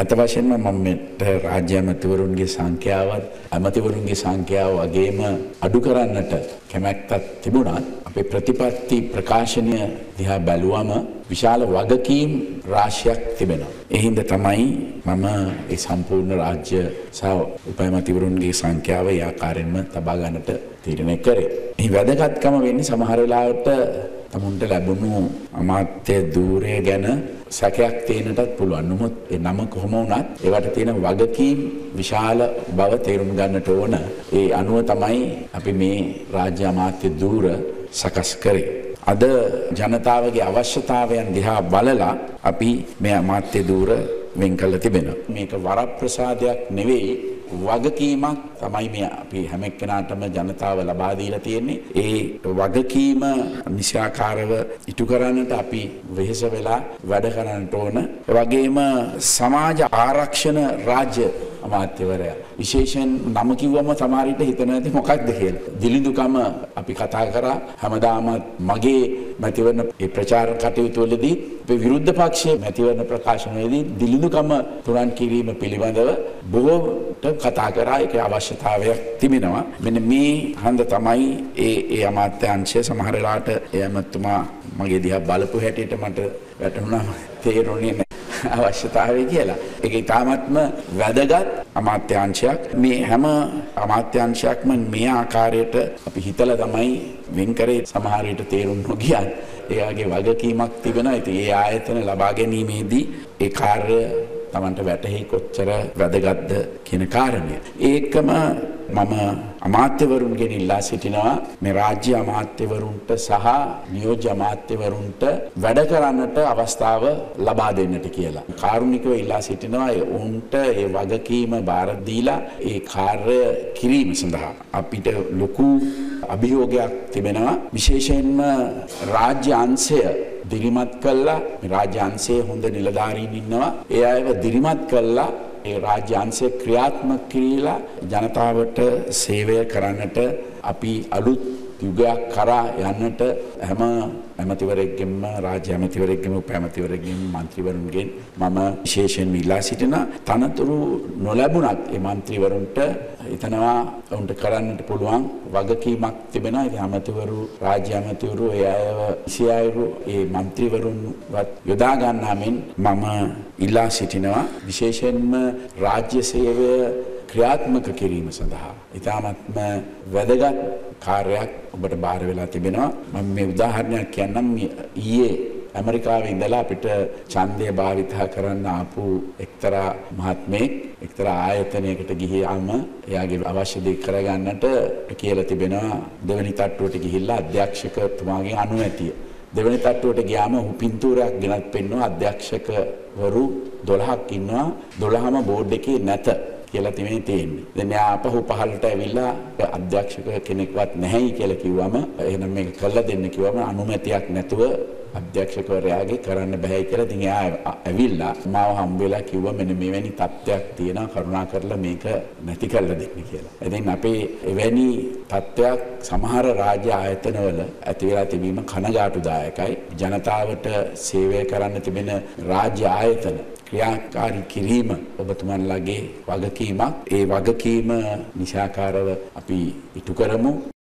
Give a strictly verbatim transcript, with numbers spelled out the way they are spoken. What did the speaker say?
අත වශයෙන්ම මම මෙට රාජ්‍ය ඇමතිවරුන්ගේ සංඛ්‍යාවත් ඇමතිවරුන්ගේ සංඛ්‍යාව වගේම අඩු කරන්නට කැමැත්තක් තිබුණත් අපේ ප්‍රතිපත්ති ප්‍රකාශනය දිහා බැලුවම විශාල වගකීම් රාශියක් තිබෙනවා. ඒ හින්දා තමයි මම ඒ සම්පූර්ණ රාජ්‍ය සහ උපඇමතිවරුන්ගේ සංඛ්‍යාව ඒ ආකාරයෙන්ම තබා ගන්නට තීරණය කරේ. මේ වැදගත්කම වෙන්නේ සමහර වෙලාවට තමුන්ට ලැබුණු අමාත්‍ය ධූරය ගැන සැකයක් තියෙනටත් පුළුවන්. නමුත් ඒ නම කොහොම වුණත් ඒවට තියෙන වගකීම් විශාල බව තේරුම් ගන්නට ඕන. ඒ අනුව තමයි අපි මේ රාජ්‍ය අමාත්‍ය ධූර සකස් කරේ. අද ජනතාවගේ අවශ්‍යතාවයන් දිහා බලලා අපි මේ අමාත්‍ය ධූර වෙන් කළ තිබෙනවා. මේක වරප්‍රසාදයක් නෙවෙයි, වගකීමක් තමයි මේ අපි හැම එක්කෙනාටම ජනතාව ලබා දීලා තියෙන්නේ. ඒ වගකීම නිසාකාරව ඉටු කරන්නට අපි වෙහෙස වෙලා වැඩ කරන්නට ඕන. ඒ වගේම සමාජ ආරක්ෂණ රාජ්‍ය අමාත්‍යවරයා විශේෂයෙන් නම කිව්වම සමහර විට හිතන ඇති මොකක්ද කියලා. දිලිඳුකම අපි කතා කරා හැමදාම මගේ මැතිවරණ ඒ ප්‍රචාර කටයුතු වලදී අපේ විරුද්ධ පක්ෂයේ මැතිවරණ ප්‍රකාශනයේදී දිලිඳුකම තුරන් කිරීම පිළිබඳව බොහෝට කතා කරා. ඒකේ අවශ්‍යතාවයක් තිබෙනවා. මෙන්න මේ හන්ද තමයි ඒ ඒ අමාත්‍යාංශය සමහර වෙලාවට ඒ ඇමතුමා මගේ දිහා බලපු හැටියට මට වැටහුණා තේරුණේ නැහැ අවශ්‍යතාවය කියලා. ඒක ඉතාමත්ම වැදගත් අමාත්‍යාංශයක්. මේ හැම අමාත්‍යාංශයක්ම මේ ආකාරයට අපි හිතලා තමයි වෙන් කරේ. සමහර විට තේරුම් නොගියත් එයාගේ වගකීමක් තිබෙනවා. ඉතින් ඒ ආයතන ලබා ගැනීමේදී ඒ කාර්ය තමන්ට වැටහි කොච්චර වැදගත්ද කියන කාරණය. ඒකම මම අමාත්‍යවරුන්ගෙන් ඉල්ලා සිටිනවා මේ රාජ්‍ය අමාත්‍යවරුන්ට සහ නියෝජ්‍ය අමාත්‍යවරුන්ට වැඩ කරන්නට අවස්ථාව ලබා දෙන්නට කියලා. කාරුණිකව ඉල්ලා සිටිනවා උන්ට ඒ වගකීම බාර දීලා ඒ කාර්ය කිරීම සඳහා අපිට ලොකු අභියෝගයක් තිබෙනවා. විශේෂයෙන්ම රාජ්‍ය අංශය දිරිමත් කළා. මේ රාජ්‍ය අංශයේ හොඳ නිලධාරීන් ඉන්නවා. ඒ අයව දිරිමත් කළා ඒ රාජ්‍ය අංශය ක්‍රියාත්මක කිරීලා ජනතාවට සේවය කරන්නට අපි අලුත් යුගයක් කරා යන්නට හැම ඇමතිවරයෙක්ගෙන්ම රාජ්‍ය ඇමතිවරයෙක්ගෙන්ම උප ඇමතිවරයෙක්ගෙන්ම මන්ත්‍රීවරුන්ගෙන් මම විශේෂයෙන් ඉල්ලා සිටිනවා. තනතුරු නොලැබුණත් ඒ මන්ත්‍රීවරුන්ට හිතනවා උන්ට කරන්නට පුළුවන් වගකීමක් තිබෙනවා. ඒ ඇමතිවරු රාජ්‍ය ඇමතිවරු ඒ අයව ඉසියායරු ඒ මන්ත්‍රීවරුන්වත් යොදා ගන්නා මෙන් මම ඉල්ලා සිටිනවා. විශේෂයෙන්ම රාජ්‍ය සේවය ක්‍රියාත්මක කිරීම සඳහා ඉතාමත්ම වැදගත් කාර්යයක් ඔබට බාර වෙලා තිබෙනවා. මම මේ උදාහරණයක් කියන්නම්. ඊයේ ඇමරිකාවේ ඉඳලා අපිට ඡන්දය භාවිතා කරන්න ආපු එක්තරා මහත්මයෙක් එක්තරා ආයතනයකට ගිහියාම එයාගේ අවශ්‍ය දේ කරගන්නට කියලා තිබෙනවා. දෙවෙනි තට්ටුවට ගිහිල්ලා අධ්‍යක්ෂකතුමාගෙන් අනුමැතිය. දෙවෙනි තට්ටුවට ගියාම ඔහු පින්තූරයක් ගෙනත් පෙන්වනවා. අධ්‍යක්ෂකවරු දොළහක් ඉන්නවා. දොළහම බෝඩ් එකේ නැත කියලා තමයි තියෙන්නේ. දැන් එයා අපහු පහළට ඇවිල්ලා අධ්‍යක්ෂක කෙනෙක්වත් නැහැයි කියලා කිව්වම එහෙනම් මේක කළා දෙන්න කිව්වම අනුමැතියක් නැතුව අධ්‍යක්ෂකවරයාගේ කරන්න බෑ කියලා ඉතින් එයා ඇවිල්ලා මාව හම්බ වෙලා කිව්වා මෙන්න මෙවැනි තත්ත්වයක් තියෙනවා කරුණාකරලා මේක නැති කරලා දෙන්න කියලා. ඉතින් අපේ එවැනි තත්ත්වයක් සමහර රාජ්‍ය ආයතනවල ඇති වෙලා තිබීම කනගාටුදායකයි. ජනතාවට සේවය කරන්න තිබෙන රාජ්‍ය ආයතන ක්‍රියාකාරී කිරීම ඔබතුමන්ලගේ වගකීමක්. ඒ වගකීම නිසාකාරව අපි ඉටු කරමු.